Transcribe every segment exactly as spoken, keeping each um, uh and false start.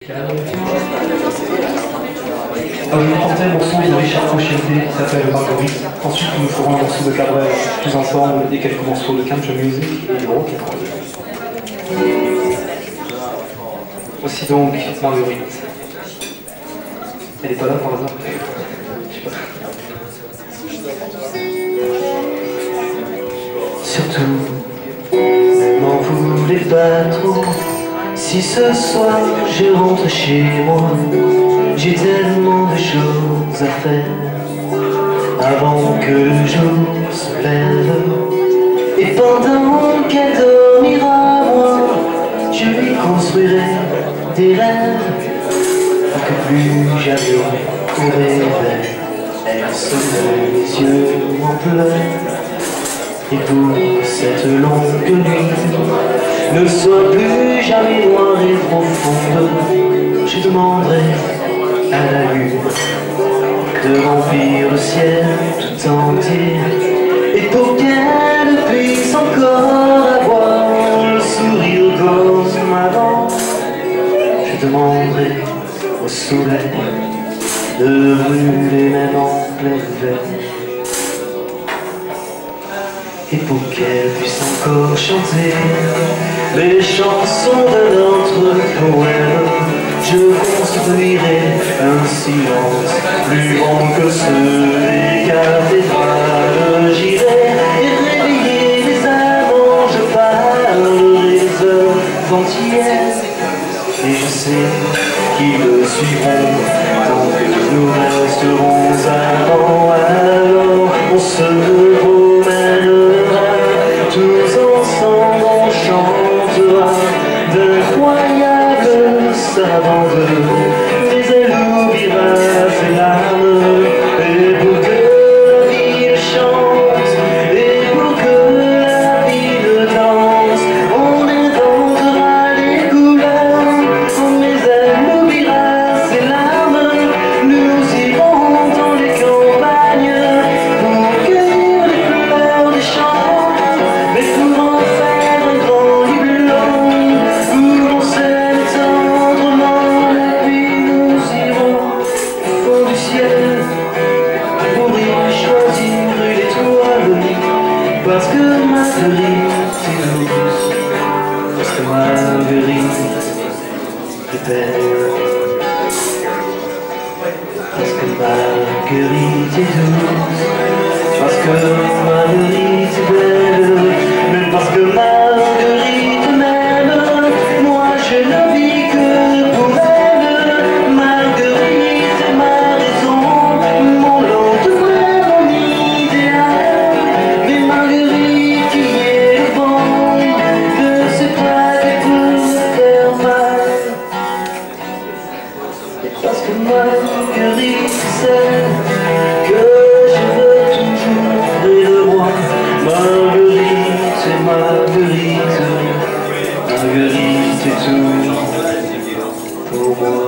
On va porter un morceau de Richard Cochienté qui s'appelle Marguerite. Ensuite, nous ferons un morceau de Cadreur tous ensemble et quelques morceaux de country music et rock and roll. Voici donc Marguerite. Elle n'est pas là par hasard? Je sais pas. Surtout, ne m'en voulez pas trop. Si ce soir je rentre chez moi, j'ai tellement de choses à faire avant que le jour se lève. Et pendant qu'elle dormira, moi, je lui construirai des rêves pour que plus jamais au réveil elle se lève les yeux en pleurs. Et pour que cette longue nuit ne soit plus jamais noire et profonde, je demanderai à la lune de remplir le ciel tout entier. Et pour qu'elle puisse encore avoir le sourire comme avant, je demanderai au soleil de brûler même en plein hiver. Et pour qu'elle puisse encore chanter les chansons de notre poème, je construirai un silence plus grand que ceux des cathédrales. J'irai réveiller les amants, je parlerai des heures entières. Et je sais qu'ils le suivront tant que nous resterons avant. Alors on se promènera tous ensemble, on chantera d'incroyables savantes, mais elle oubliera ses larmes. Et pour que la ville chante, et pour que la ville danse, on inventera les couleurs, mais elle oubliera ses larmes. Nous irons dans les campagnes pour cueillir les fleurs des champs, mais pour en faire un grand lit blanc où l'on s'aime tendrement. Puis nous irons au fond du ciel pour y choisir une étoile, parce que Marguerite est douce, parce que Marguerite est belle, parce que Marguerite est douce, parce que Marguerite est belle, même parce que Marguerite m'aime. Moi je ne vis que pour elle. Marguerite est ma raison, mon lendemain, mon idéal. Mais Marguerite qui est le vent, ne sait pas qu'elle peut me faire mal. Et parce que Marguerite sait que je veux toujours près de moi. Marguerite est Marguerite, Marguerite est tout pour moi.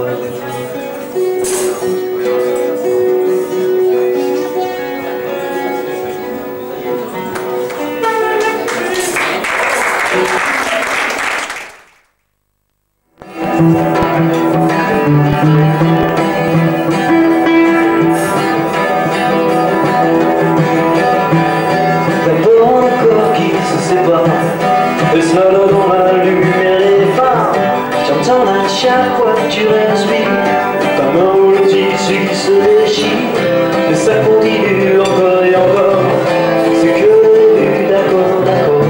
D'abord un corps qui se sépare, et seul dans la lumière épars. J'entends à chaque fois que tu respires, ta main ou le tissu qui se déchire. Mais ça continue encore et encore, c'est que le début, d'accord, d'accord.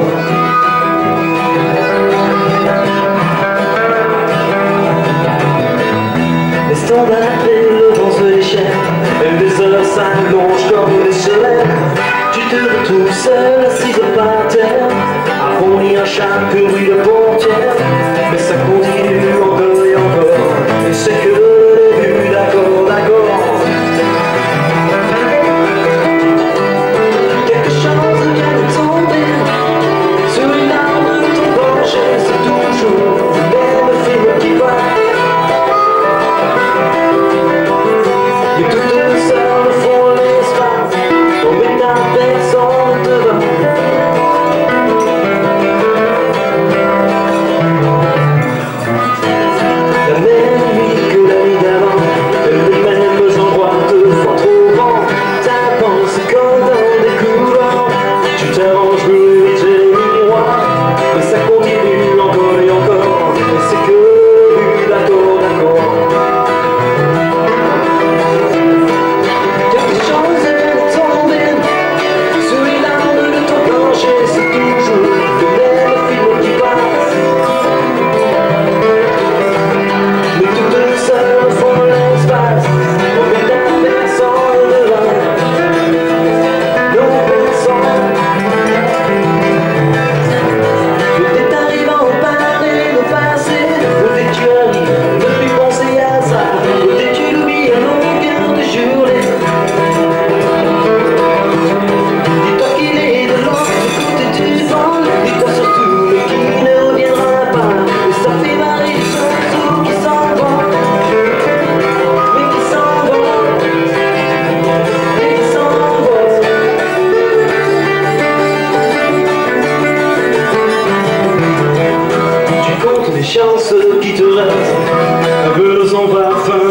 Les standards et le vent se déchaînent, et les heures s'allongent comme les semaines. Tu te retrouves seul, assise par terre, arrondi à chaque bruit de portière. Mais ça continue encore et encore, et c'est que le début, d'accord, d'accord. Quelque chose vient de tomber sur une arme de ton plancher, c'est toujours le même film qui va. Mais toutes les heures me font l'espace.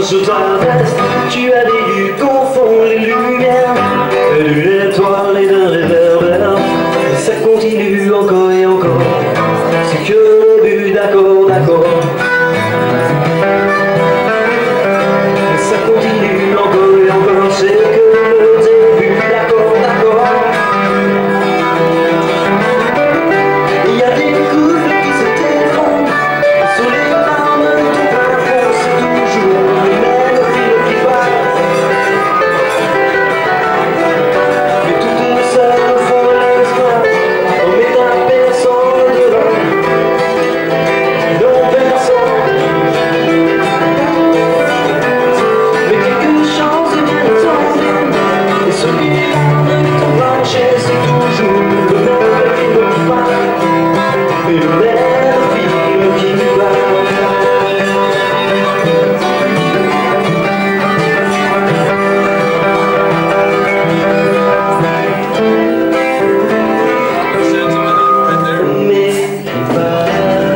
sous ta veste, tu avais dû confondre les lumières et d'une étoile et d'un réverbère. Et ça continue encore et encore, c'est que le but, d'accord, d'accord. Et ça continue encore et encore, c'est que le début, d'accord, d'accord. Il y a des couples qui s'effondrent sous les larmes de ton plafond, c'est toujours le même fil qui passe. Mais toutes seules font l'espoir, on met un personne devant, non personne. Mais quelque chose vient de tomber, et celui-là de ton plancher, c'est toujours le même fil qui passe. Et le même film qui parle. Mais qui parle.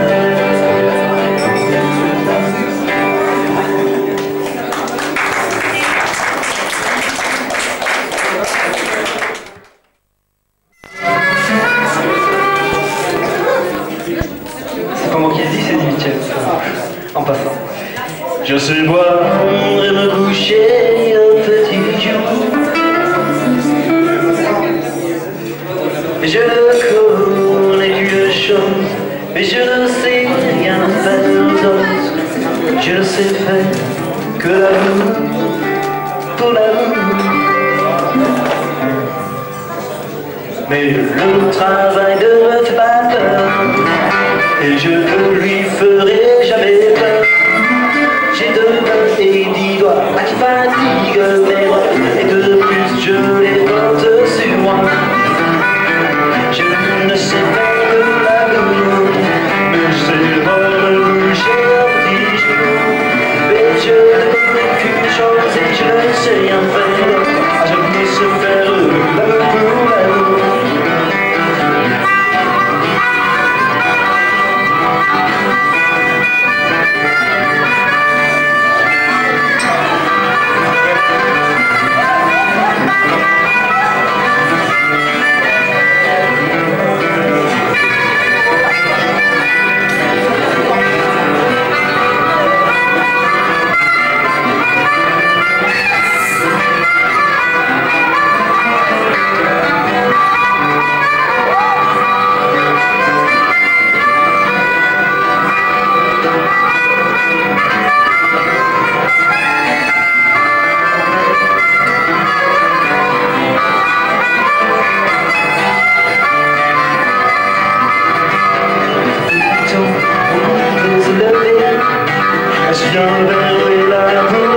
C'est pas moi qui le dis, c'est dit, tiens, en passant. Je sais boire et me coucher un petit jour, et je ne connais qu'une chose, mais je ne sais rien faire d'autre. Je ne sais faire que l'amour pour l'amour. Mais le travail ne me fait pas peur, et je ne lui ferai jamais peur. J'ai deux mains et dix doigts qui fatiguent mes bras, et de plus je les porte sur moi. Je ne sais pas que l'amour, mais je sais voir me coucher un petit jour. Mais je ne connais qu'une chose et je ne sais rien faire. Ah, je ne sais faire l'amour pour l'amour. Est-ce qu'il y a un verre et la boue?